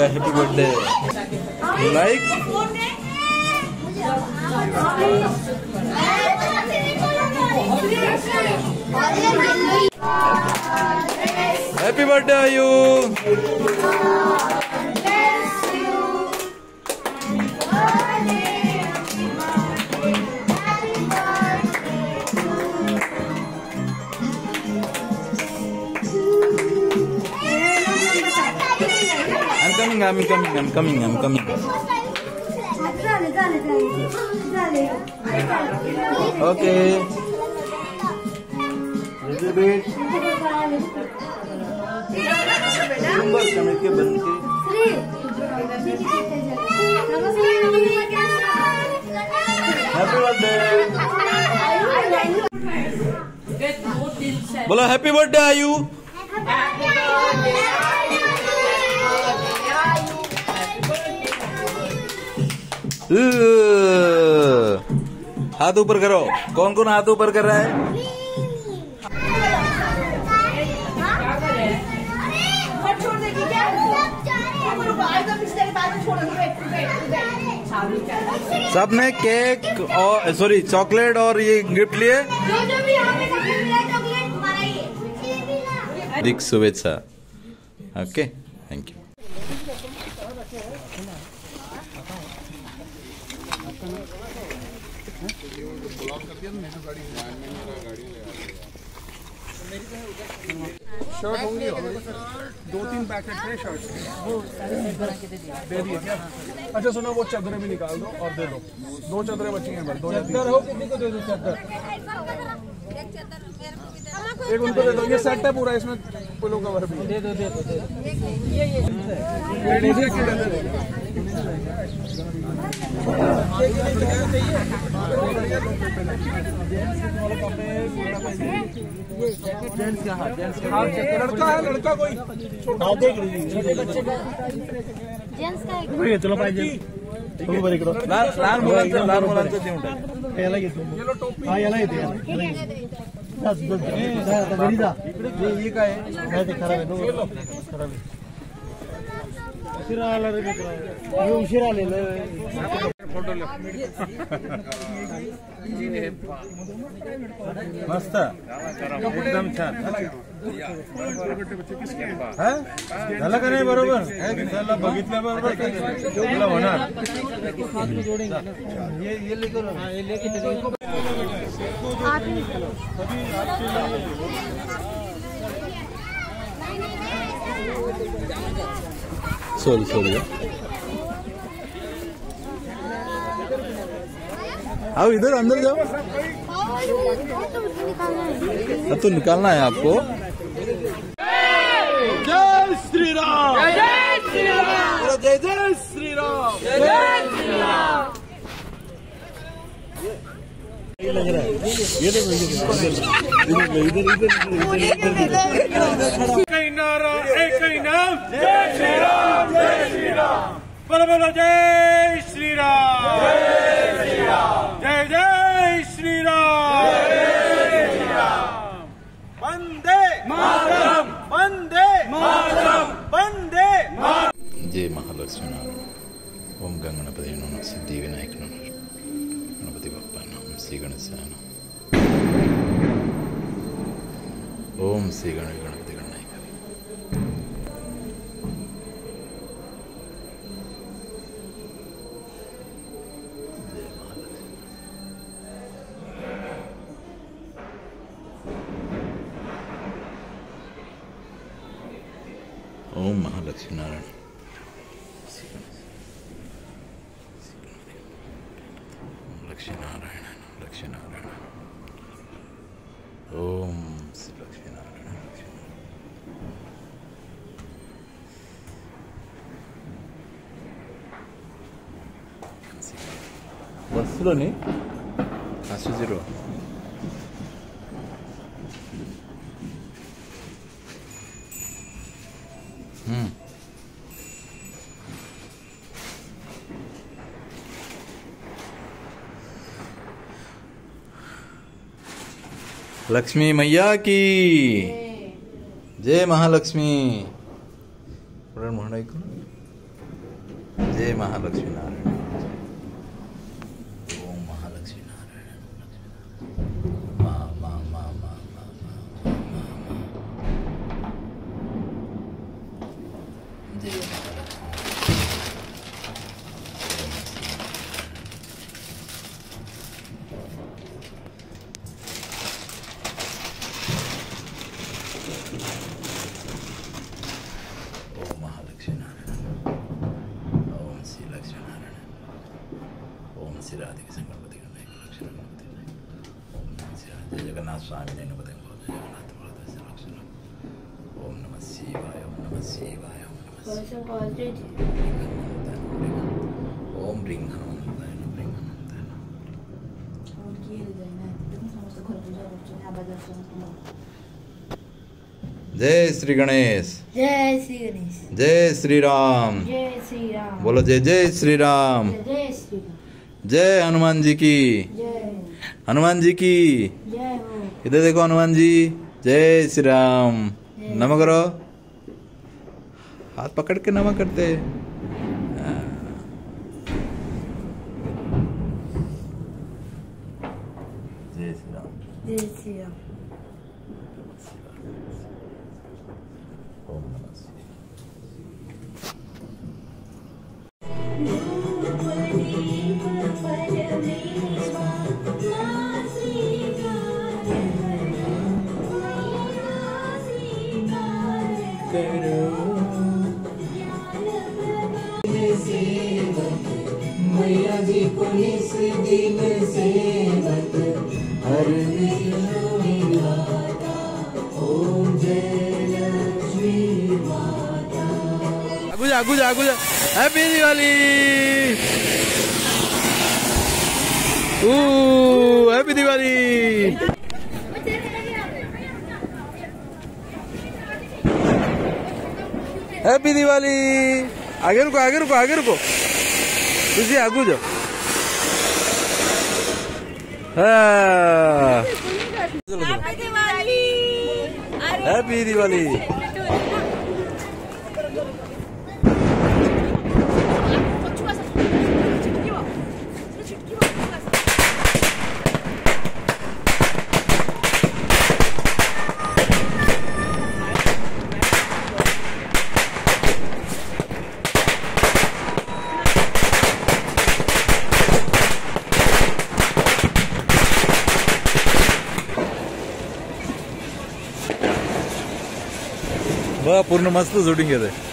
Happy birthday. Like happy birthday Ayu. I'm coming. Okay. Happy birthday. बोलो happy birthday Ayu. हाथ ऊपर करो। कौन कौन हाथ ऊपर कर रहा है? सबने केक और सॉरी चॉकलेट और ये गिफ्ट लिए। दिख शुभेच्छा। Okay thank you. शर्ट होंगे 2-3 पैकेट थे शर्ट दे दिए क्या? अच्छा सुनो वो चादरें भी निकाल दो और दे दो। 2 चादरें बची हैं बस। 2 चादर हो किसी को दे दो चादर। एक उनको दे दो। ये सेट है पूरा इसमें पिलो कवर भी दे दो। लड़का कोई छोटा देख लीजिए चलो लहान मुलांचं देऊन टाक। याला घेतो हा याला येते घरी जा। हे काय ते खराब आहे खराब आहे। उशिरा आला रे उशिरा आलेलं फोटो मस्त एकदम छान झालं का नाही? बरोबर त्याला बघितल्याबरोबर तुला होणार। सॉरी आओ इधर अंदर जाओ। तो निकालना है आपको। जय श्री राम। जय श्री राम। जय श्री राम। जय श्री राम। लग रहा है ये देखो इधर कहीं नारा एक ही नाम जय श्री राम। जय श्री राम। बोलो बोलो जय श्री राम। जय श्री राम। जय श्री राम। जय श्री राम। वंदे मातरम। वंदे मातरम। वंदे मातरम। जय महालक्ष्मी नारायण। ओम गणपति नमः। सिद्धि विनायक नमः। गणपति बप्पा नमः। श्री गणेशाय नमः। ओम श्री गणपति गणनायक। ओम महालक्ष्मी नारायण। लक्ष्मी नारायण। लक्ष्मी नारायण। ओम श्री लक्ष्मी नारायण। बसलो नी असू जीरो। लक्ष्मी मैया की जय। महालक्ष्मी म्हणा जय महालक्ष्मी नारायण। ओम महालक्ष्मी नारायण। माँ माँ माँ माँ माँ जय महालक्ष्मी। ओम महालक्ष्मी नारायण। ओम श्री लक्ष्मी नारायण। ओम श्री राधिका संगणपति गणपति लक्ष्मी गणपति। ओम नमः शिवाय। जय जगन्नाथ स्वामी ने नमः जगन्नाथ श्री लक्ष्मी। ओम नमः शिवाय। ओम नमः शिवाय। ओम नमः शिवाय। ओम ह्रीं हनुमन्ताय नमः। ह्रीं हनुमन्ताय नमः। जय श्री गणेश। जय श्री गणेश। जय श्री राम। जय श्री राम। बोलो जय जय श्री राम। जय श्री राम। जय हनुमान जी की। जय हनुमान जी की। जय हो। इधर देखो हनुमान जी। जय श्री राम। नमः करो। हाथ पकड़ के नमः करते। जय श्री राम। जय श्री राम। ओम नमः शिवाय। मैया जी को निस दिन सेवक हर विघ्न ओम जय लक्ष्मी माता। आगू जा happy Diwali. Happy Diwali. Happy Diwali. आगे रुको तुझे आगू जाओ। हैप्पी दिवाली। पूर्ण मस्त शूटिंग घेते।